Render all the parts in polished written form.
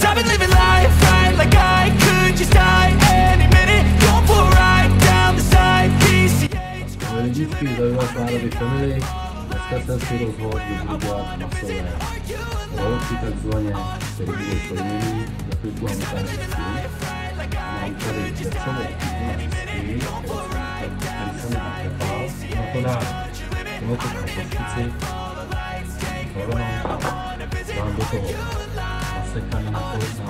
'Cause I've been living life right like I could just die any minute. Going for a ride down the side, PCH. Lidičky, tady vás Národy Family. Dneska jsem si rozhodl, že budu dělat masové rolky takzvaně, které budou plněný. Za chvíľku mám tady stín. Mám tady vepřové stín, který jsem naklepal. Na to dám tohoto koštici. Dám do toho nasekaný na kostičku.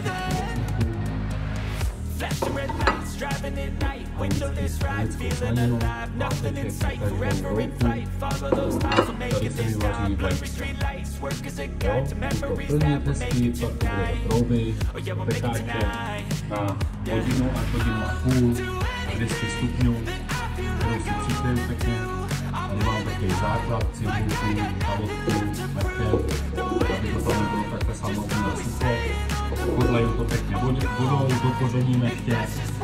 Windowless rides, feeling alive, nothing in sight, forever in flight. Follow those miles will make it this time. Blurry street lights, work as a guide to memories that will make you tonight. Oh yeah, we'll make it tonight. Na hodinu až hodinu a půl, 200 stupňů, kterou si připiju pěkně. Tady mám takový základ, cibulku, kalotku, mrkev, aby to tam nebylo takhle samotné sucho. Podleju to pěkně vodou, dokořeníme ještě.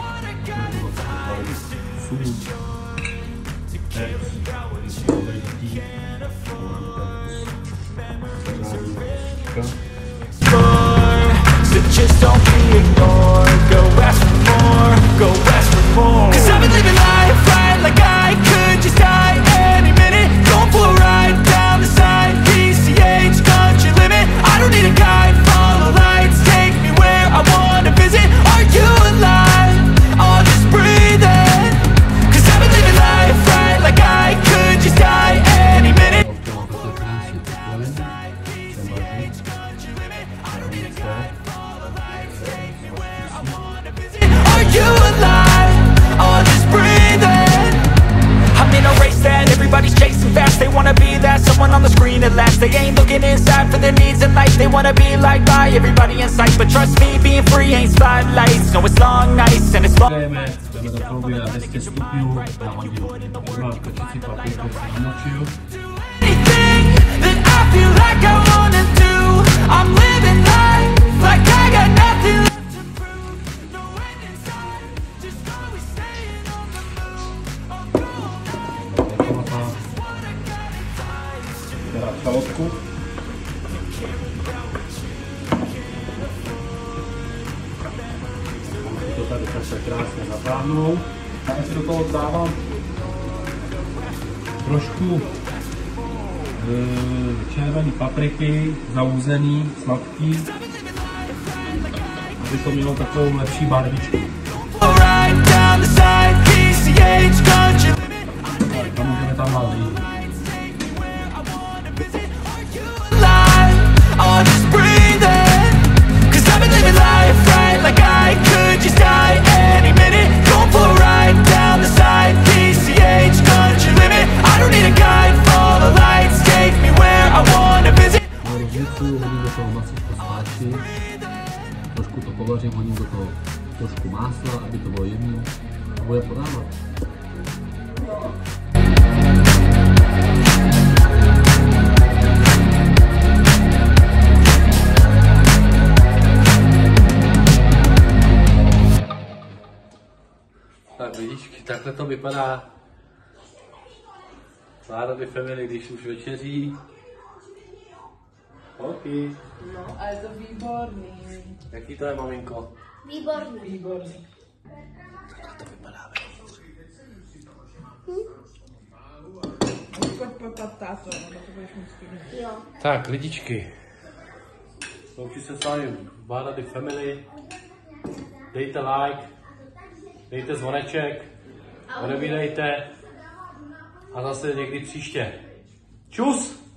Sůl, So just don't be ignored. Go ask for more, go ask for more. 'Cause I've been living life right like I could just die any minute. Going for a ride down the side, PCH country limit. I don't need a guide, follow lights, take me where I wanna visit. Are you alive? I'll just breathe in. 'Cause I've been living life right like I could just die any minute. Are you alive? I'll just breathe in. I'm in a race that everybody's chasing fast. They wanna be that someone on the screen at last. They ain't looking inside for their needs in life. They wanna be liked by everybody in sight. But trust me, being free ain't spotlights. No, it's long nights and it's long. Jdeme do trouby na 200 stupňů na hodinu. Mám točící papír, který jsem namočil. Anything that I feel like I wanna do, I'm living life like I got nothing left to prove. No end in sight, just always staying on the move. Teda šalotku. To tady takhle krásně zatáhnou. A ještě do toho dávám trošku červený papriky, zauzený, sladký, aby to mělo takovou lepší barvičku. A můžeme tam nalít. Hodím do toho masívku sláčky, trošku to povařím, hodím do toho trošku másla, aby to bylo jemné a bude podávat. Tak vidíš, takhle to vypadá Národy Family, když už večeří. Holky. No, a je to výborný. Jaký to je, maminko? Výborný. Výborný. Takhle to vypadá. Tak, lidičky. Loučí se s vámi Národy Family. Dejte like, dejte zvoneček, odebírejte a zase někdy příště. Čus!